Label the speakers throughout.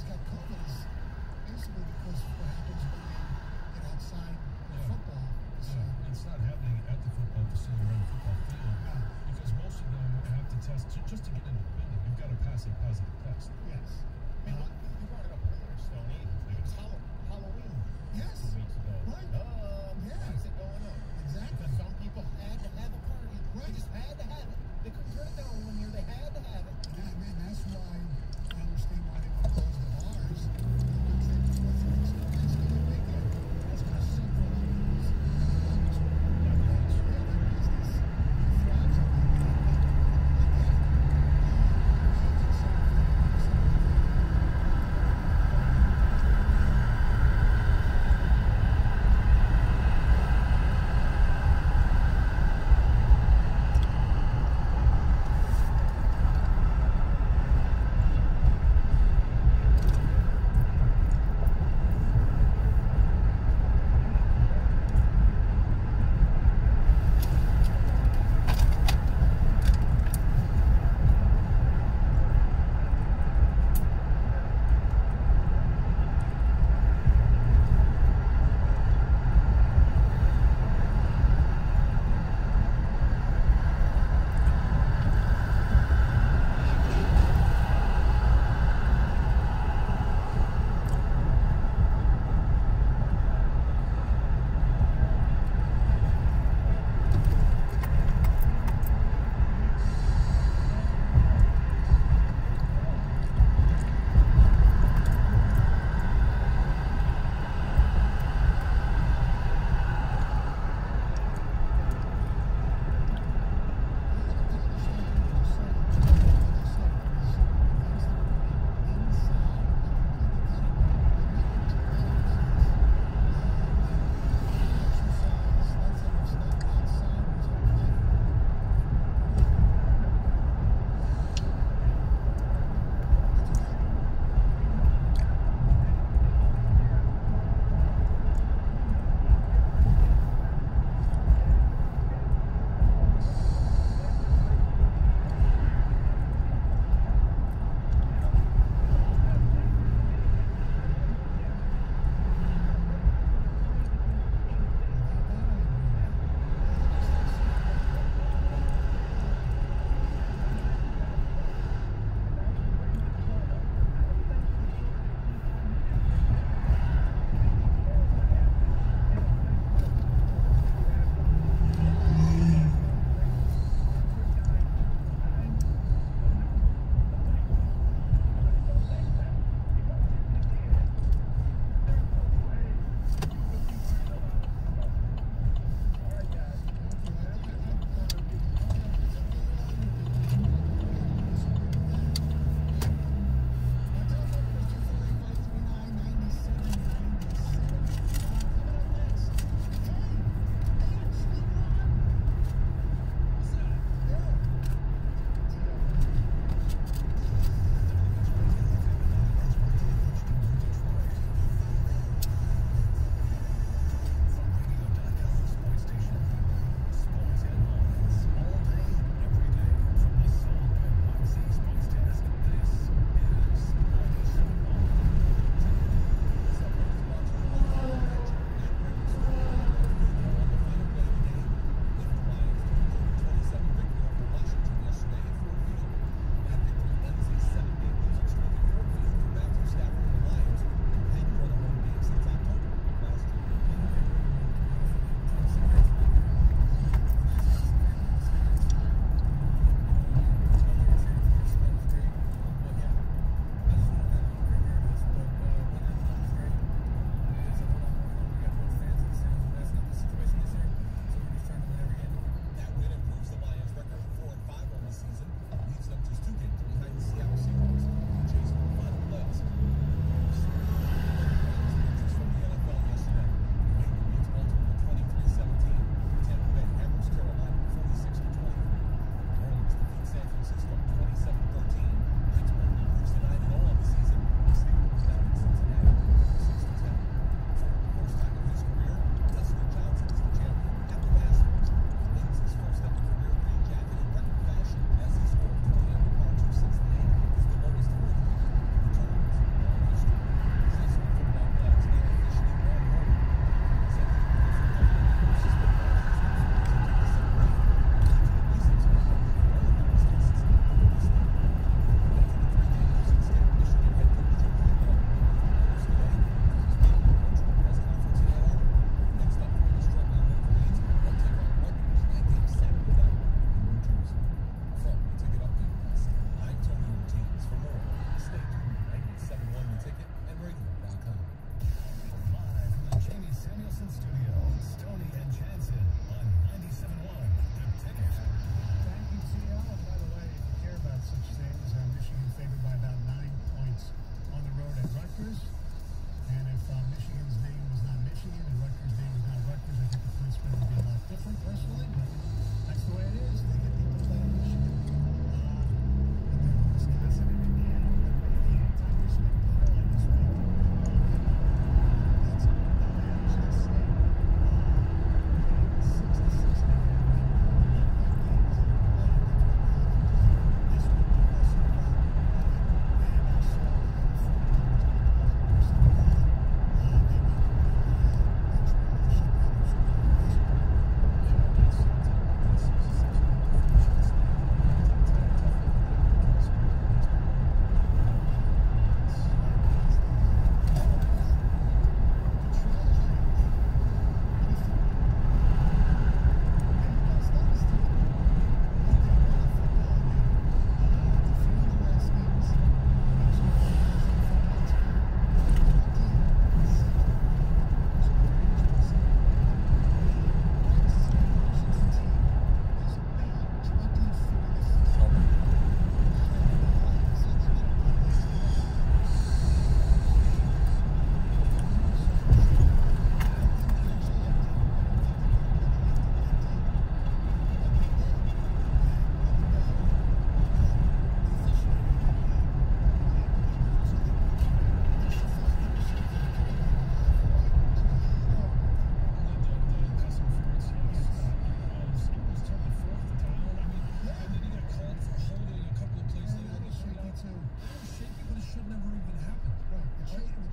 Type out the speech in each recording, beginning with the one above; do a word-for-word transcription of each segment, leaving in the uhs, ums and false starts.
Speaker 1: got COVID is basically because what happens when they get outside the
Speaker 2: Yeah.
Speaker 1: football. So,
Speaker 2: Yeah, it's not happening at the football facility or on the football field
Speaker 1: no.
Speaker 2: because most of them have to test ju- just to get into the building. You've got to pass a positive test.
Speaker 1: Yes.
Speaker 3: I mean,
Speaker 1: Uh,
Speaker 3: look, you brought it up earlier, Stoney. It was Hall- Halloween
Speaker 1: yes.
Speaker 3: two weeks ago.
Speaker 1: Right.
Speaker 3: Uh,
Speaker 1: Yeah.
Speaker 3: Why is it going up?
Speaker 1: Exactly.
Speaker 3: Because some people had to have a party.
Speaker 1: Right.
Speaker 3: They just had to have it. They couldn't turn it down one year. They had to have it.
Speaker 1: Yeah, man, that's why I understand why they want to close the bars. Once they, once they reach the Thanksgiving weekend, that's going to suck for a lot of people's numbers. Yeah, that business thrives on that. But again, uh, I think so.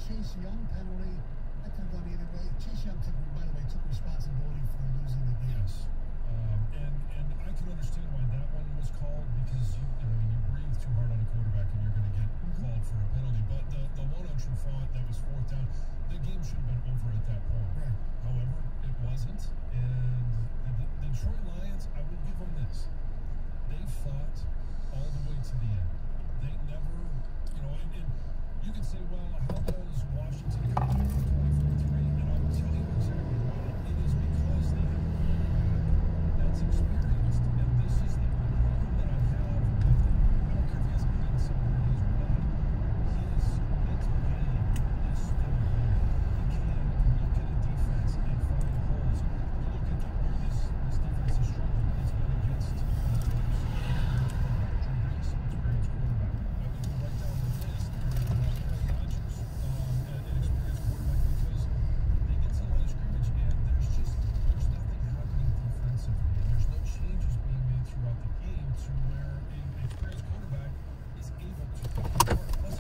Speaker 1: Chase Young penalty. That could have gone either way. Chase Young, took, by the way, took responsibility for losing the game.
Speaker 2: Yes. Um, and, and I can understand why that one was called because, you, you know, you breathe too hard on a quarterback and you're going to get
Speaker 1: Mm-hmm.
Speaker 2: called for a penalty. But the, the one on Trufant that was fourth down, the game should have been over at that point.
Speaker 1: Right.
Speaker 2: However, it wasn't. And the, the, the Detroit Lions, I will give them this. They fought all the way to the end. They never, you know, and, and